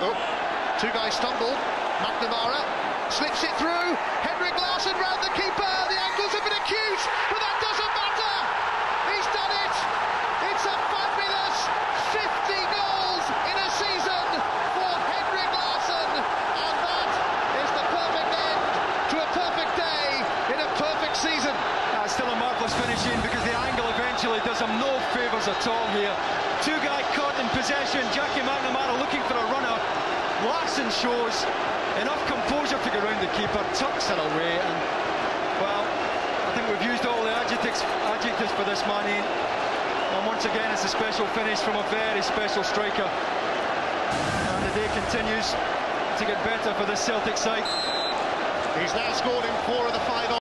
Oh, two guys stumbled. McNamara slips it through. Henrik Larsson round the keeper. The angles have been acute, but that doesn't matter. He's done it. It's a fabulous 50 goals in a season for Henrik Larsson, and that is the perfect end to a perfect day in a perfect season. That's still a marvellous finishing, because the angle eventually does him no favours at all here. Two guys caught in possession. Jackie McNamara looking for a runner. Larsson shows enough composure to get round the keeper, tucks it away, and, well, I think we've used all the adjectives for this man, and once again it's a special finish from a very special striker, and the day continues to get better for this Celtic side. He's now scored in 4 of the 5